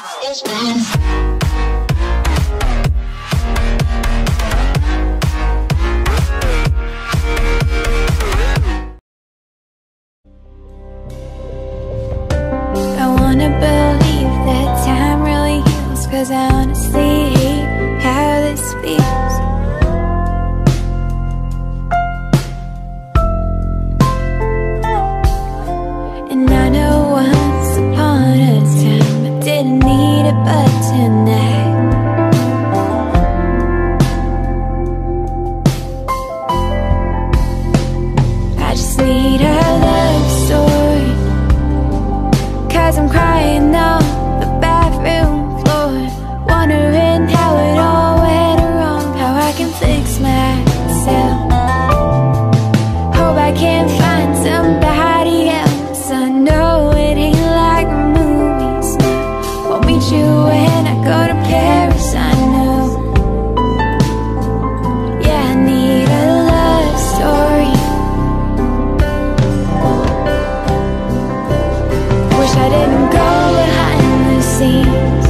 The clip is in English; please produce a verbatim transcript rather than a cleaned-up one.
I wanna believe that time really heals, 'cause I honestly hate how this feels. And I know once upon a time I didn't need it, but tonight I just need a love story, 'cause I'm crying on the bathroom floor, wondering how it all went wrong, how I can fix myself. Hope I can find somebody else. I know it ain't like movies. I'll meet you when I go to Paris, I know. Yeah, I need a love story. Wish I didn't go behind the scenes.